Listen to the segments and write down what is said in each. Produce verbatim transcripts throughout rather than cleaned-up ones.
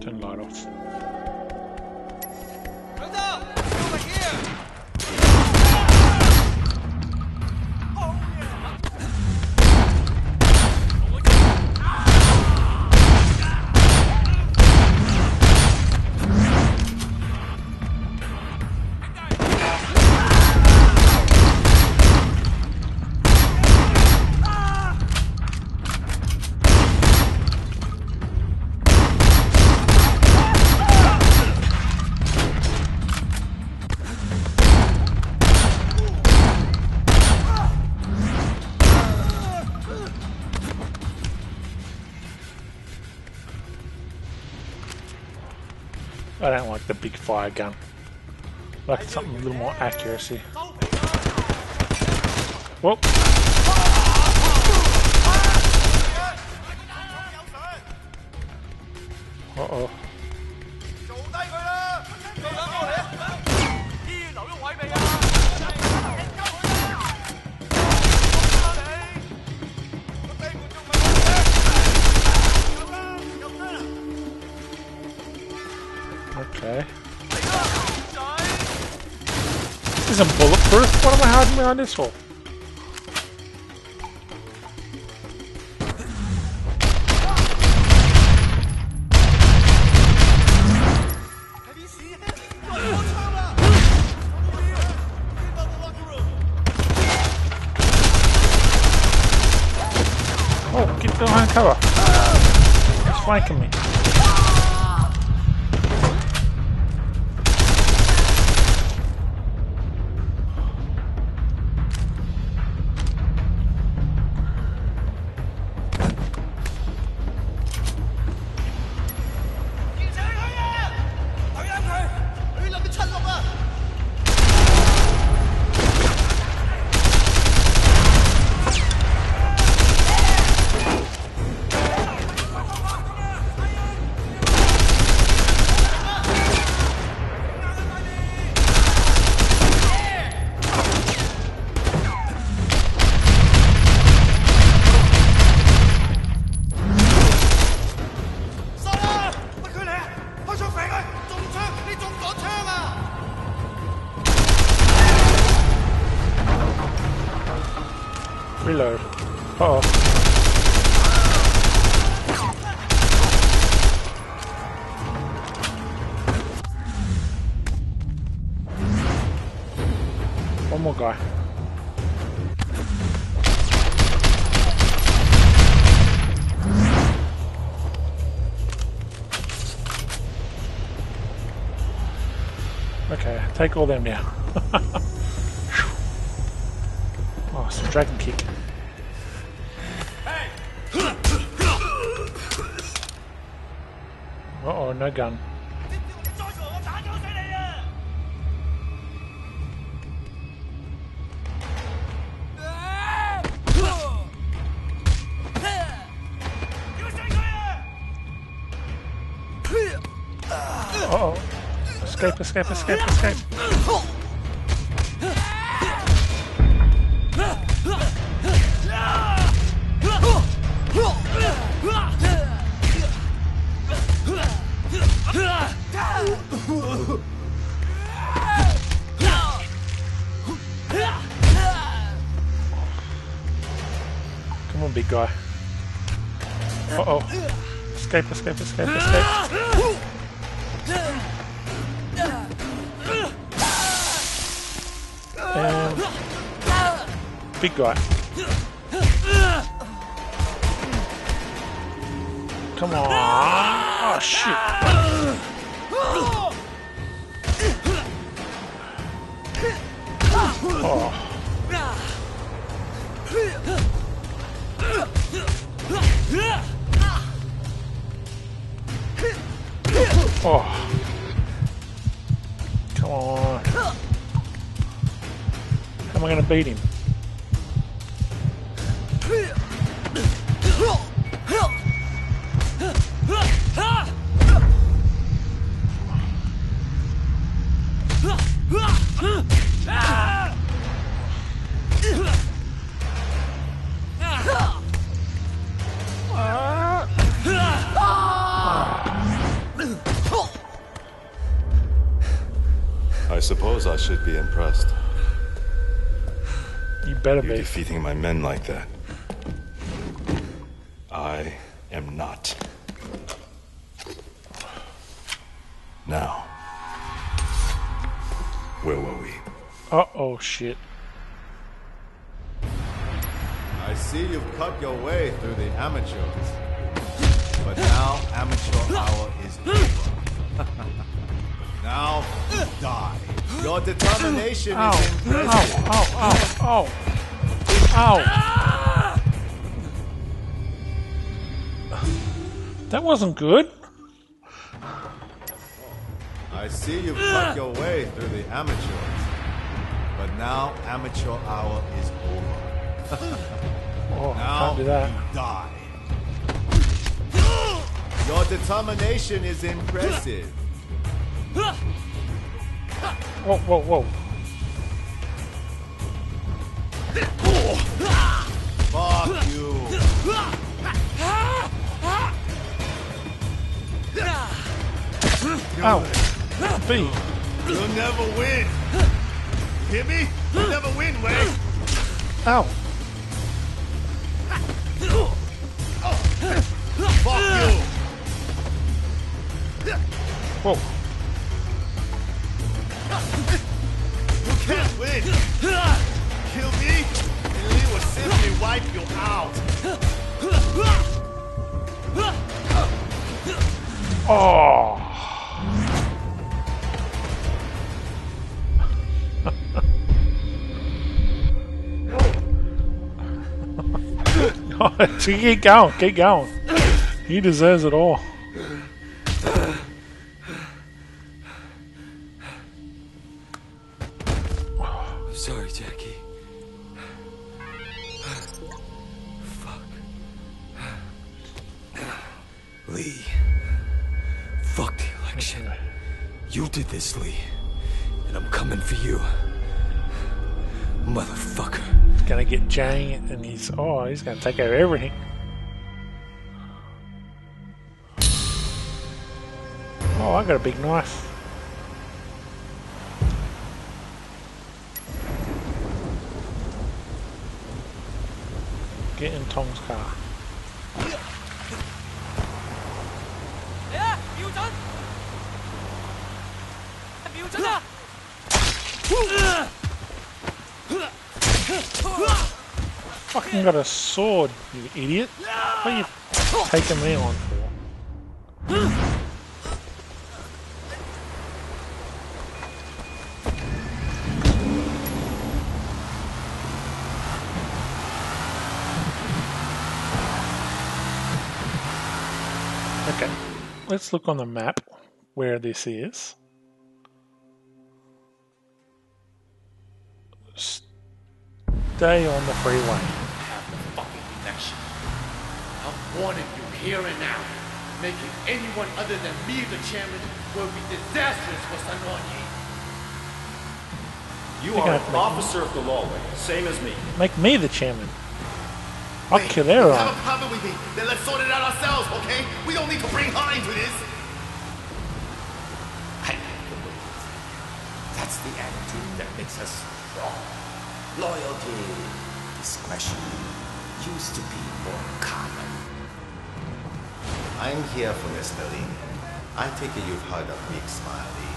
Turn light off. I don't like the big fire gun. I like something with a little more accuracy. Whoop! Uh oh. Okay. This isn't bulletproof. What am I hiding behind this for? Oh, get behind cover. It's flanking me. Reload. Uh oh. One more guy. Okay, take all them now. Oh, it's a dragon kick. Uh oh, no gun. Uh oh. Escape, escape, escape, escape. Come on, big guy. Uh oh. Escape, escape, escape, escape. And big guy. Come on. Oh shit. Oh. Oh. Come on. How am I going to beat him? suppose I should be impressed. You better You're be. defeating my men like that. I am not. Now, where were we? Uh oh, shit. I see you've cut your way through the amateurs. But now amateur hour is over. Now die. Your determination Ow, is impressive. ow, ow, ow, ow. That wasn't good. I see you've cut your way through the amateurs. But now amateur hour is over. Oh, I Now can't do that. you die. Your determination is impressive. Whoa, whoa, whoa. Fuck you. Ow. B. You'll never win. You hear me? You'll never win, Wei. Ow. Fuck you. Whoa. You can't win. Kill me, and Lee will simply wipe you out. Oh. Keep going, keep going. He deserves it all. I'm sorry, Jackie. Fuck. Lee. Fuck the election. You did this, Lee. And I'm coming for you. Motherfucker. He's gonna get Jang and he's oh he's gonna take out everything. Oh, I got a big knife. Get in Tom's car. Fucking got a sword, you idiot. What are you taking me on for? Okay, let's look on the map where this is. Stay on the freeway. Have the fucking election. I'm warning you here and now. Making anyone other than me the chairman will be disastrous for Sanoye. You You're are gonna an have to make officer of the law, same as me. Make me the chairman. I'll Wait, kill you have everyone. a problem with me? Then let's sort it out ourselves, okay? We don't need to bring her into this. I believe that's the attitude that makes us strong. Loyalty, discretion used to be more common. I'm here for Mister Lee. I take it you've heard of Big Smile Lee.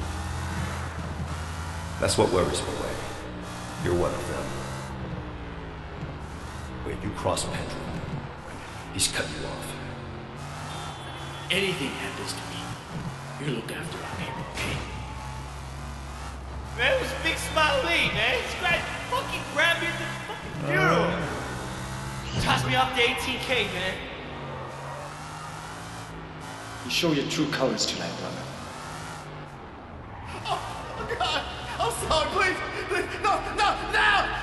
That's what worries me, Wei. You're one of them. When you cross Pedro, he's cut you off. Anything happens to me, you look after our people, okay? Man, it was Big Smile Lee, man. This guy fucking grabbed me at the fucking funeral. Tossed me off the eighteen K, man. You show your true colors tonight, brother. Oh, God! I'm sorry, please! Please, no, no, no!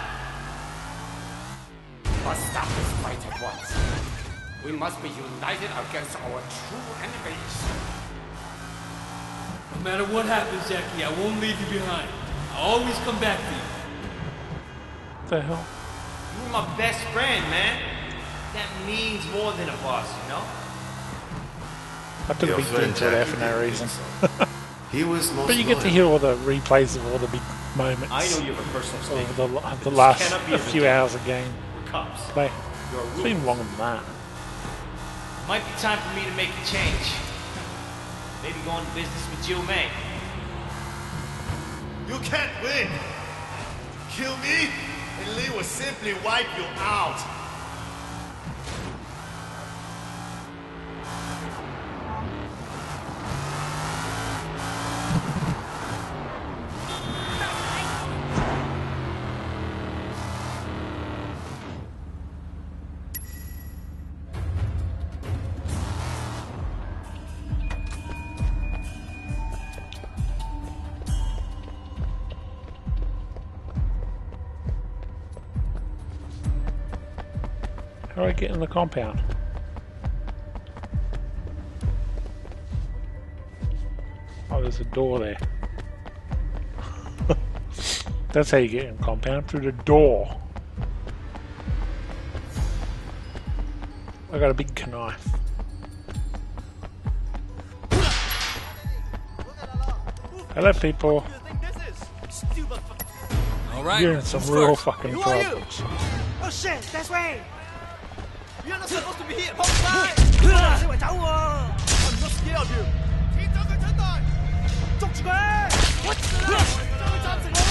Must stop this fight at once. We must be united against our true enemies. No matter what happens, Jackie, I won't leave you behind. I'll always come back for you. What the hell? You were my best friend, man. That means more than a boss, you know? I took a big drink to that for no reason. He was most But you get to loyal. hear all the replays of all the big moments I know you have a personal stake. of the, of the This last cannot be a a few routine. hours of game Cops. play. You're It's been longer than that. Might be time for me to make a change. Maybe go into business with Jill May. You can't win! Kill me, and Lee will simply wipe you out! How do I get in the compound? Oh, there's a door there. That's how you get in the compound, through the door. I got a big knife. Hello, people. All right. You're in some real fucking trouble. Oh shit, that's way. You're not supposed to be here. Hold back. 四圍走喎。I'm not scared of you。鐵咗佢出嚟，捉住佢。我將佢斬成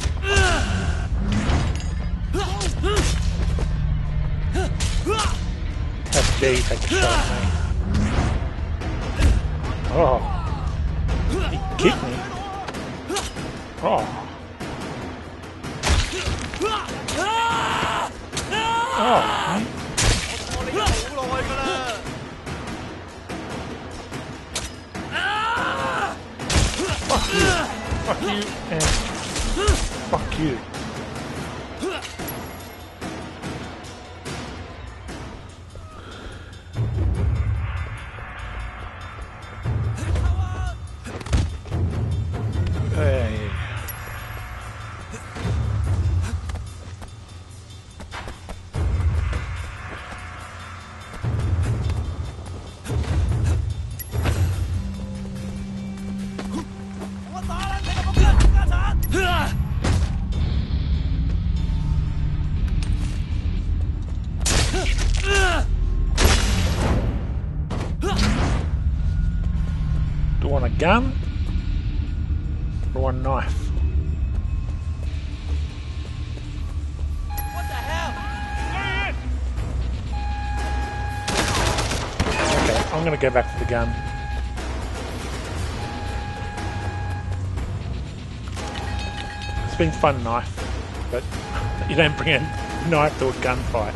我。 How dare you take a shot at me? Oh. He kicked me. Oh. Oh. mate. 我哋好耐㗎啦。 Fuck you. Fuck you and fuck you. Hey. Do you want a gun or one knife? What the hell? Okay, I'm gonna go back to the gun. It's been fun, knife, but you don't bring a knife to a gunfight.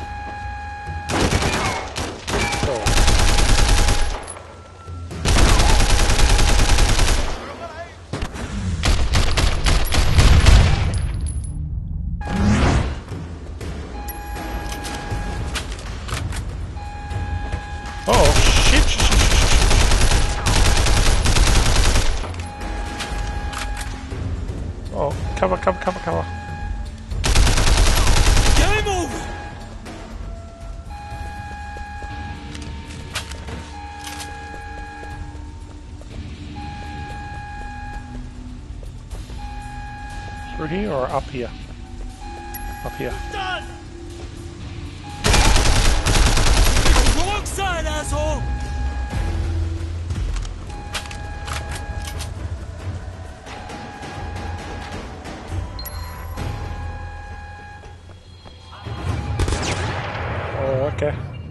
Oh. Oh shit! shit, shit, shit, shit. Oh, cover, cover, cover, cover. Game over. Through here or up here? Up here. Done. Wrong side, asshole. Oh, okay.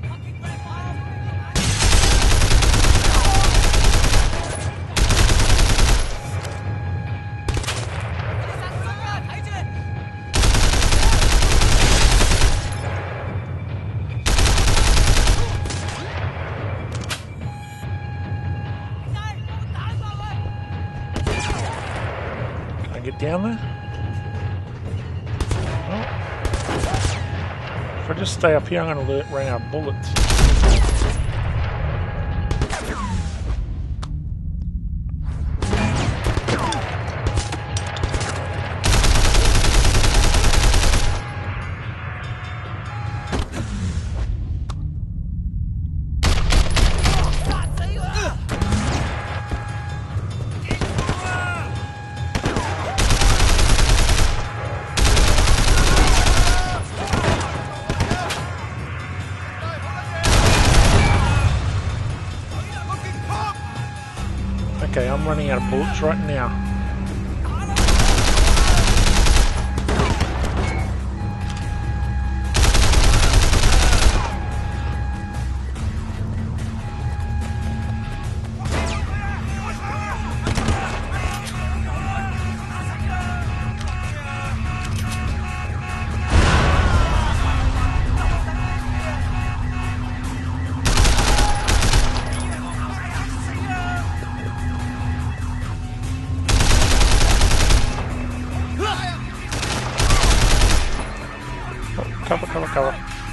Can I get down there? Oh. If I just stay up here, I'm going to run out of bullets. Okay, I'm running out of bullets right now. Cover, cover, cover.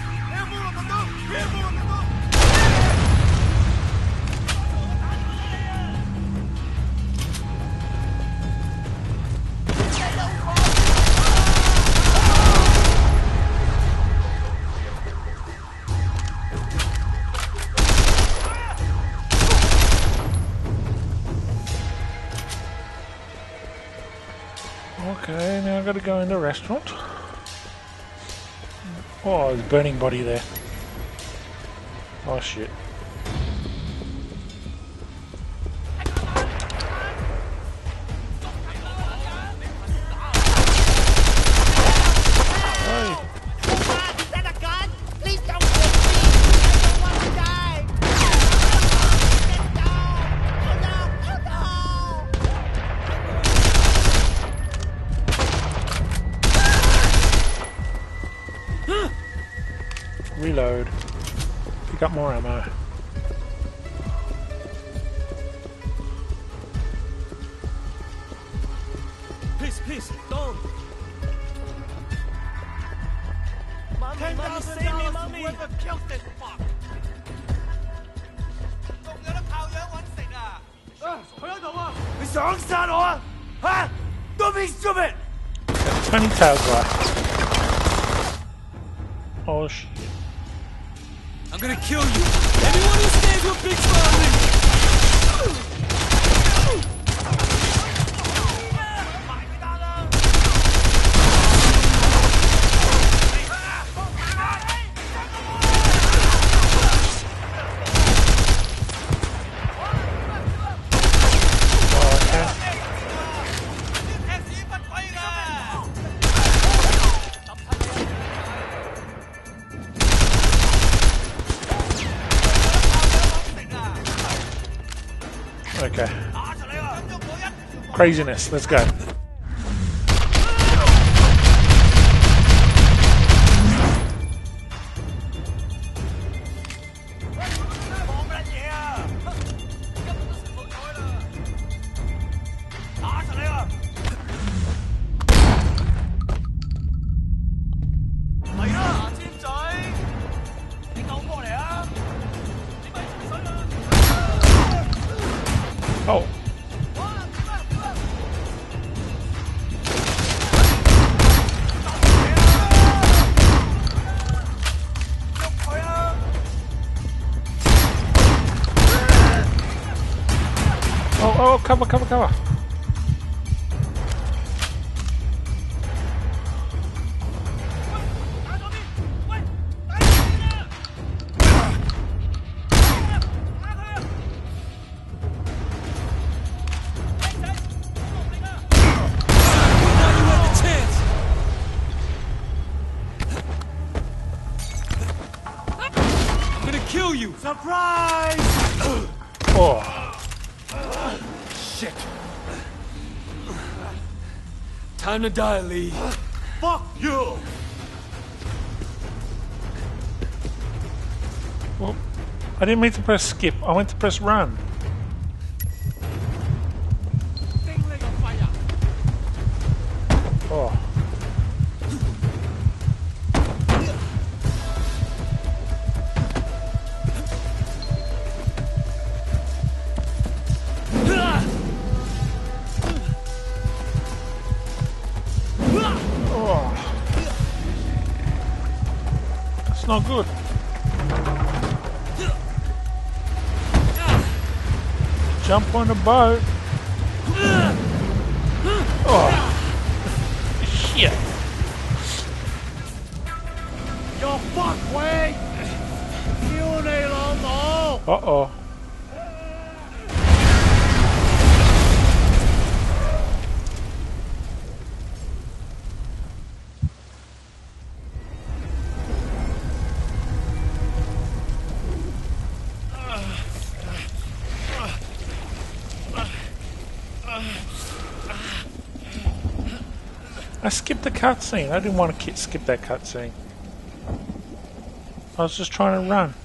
Okay, now I've got to go in the restaurant. Oh, there's a burning body there. Oh shit. Hey. Is that a gun? Please don't shoot me! I don't want to die! Oh no! Oh no! Reload. Pick up more ammo. Please, please, don't. Mommy, ten mommy, thousand save me, dollars mommy. worth of kills this fuck. 仲有得靠樣揾食啊！佢喺度啊！你想殺我啊？嚇 ！Don't be stupid！ Tiny tail guy. Oh shit. I'm gonna kill you. Anyone who stands with Big Smiley. Okay. Craziness, let's go. Oh. Oh, oh, cover, cover, cover. Kill you! Surprise! Oh. Shit! Time to die, Lee. Fuck you! Well, I didn't mean to press skip. I went to press run. Oh. It's not good. Jump on the boat. Oh. Shit. You're fucked, Wade! Uh-oh. I skipped the cutscene. I didn't want to ki- skip that cutscene. I was just trying to run.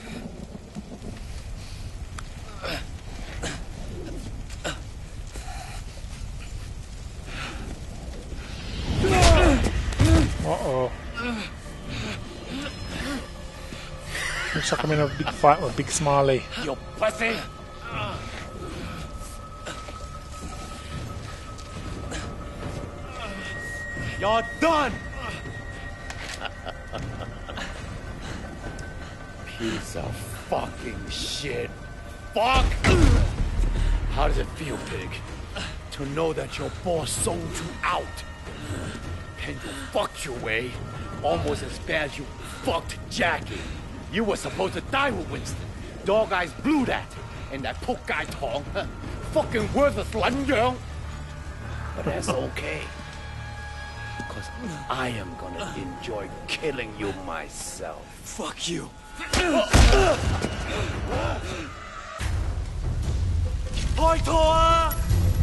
Uh-oh. Looks like I'm in a big fight with Big Smiley. You pussy! You're done! Piece of fucking shit. Fuck! How does it feel, pig? To know that your boss sold you out? And you fucked your way almost as bad as you fucked Jackie. You were supposed to die with Winston. Dog Eyes blew that. And that poke guy Tong, huh? Fucking worthless Lan Yang. But that's okay. Because I am gonna enjoy killing you myself. Fuck you. Thôi thua.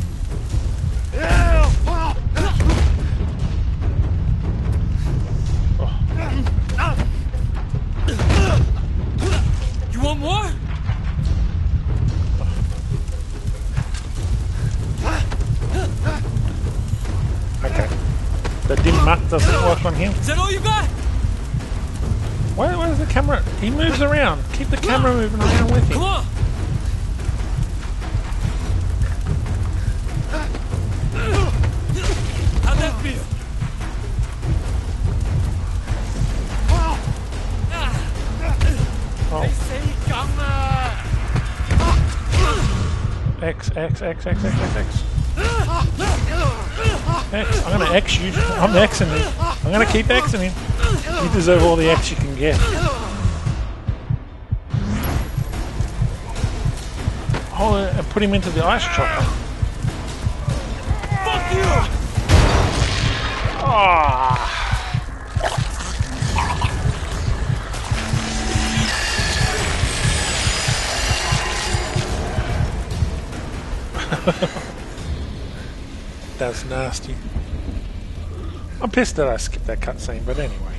You want more? Okay. The dim mat doesn't work on him. Is that all you got? Where, where's the camera? He moves around. Keep the camera moving around with him. Come on. How'd that feel? Oh. X, X, X, X, X, X, X. X. I'm gonna X you. I'm Xing him. I'm gonna keep Xing him. You deserve all the X you can get. Oh, and put him into the ice chopper. Fuck you! Ah. That's nasty. I'm pissed that I skipped that cutscene, but anyway.